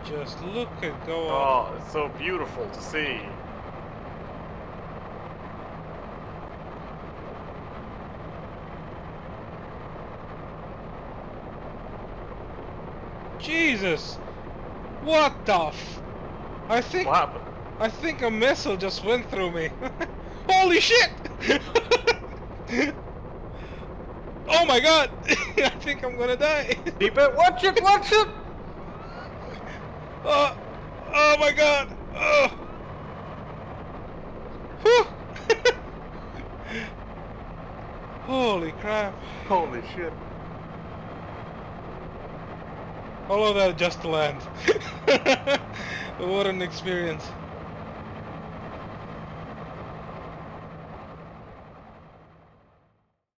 Just look at go up. Oh, it's so beautiful to see. Jesus! What the f... I think... What happened? I think a missile just went through me. Holy shit! Oh my god! I think I'm gonna die. Keep it, watch it, watch it! Oh, oh my god! Oh. Whew. Holy crap! Holy shit. All of that just to land. What an experience.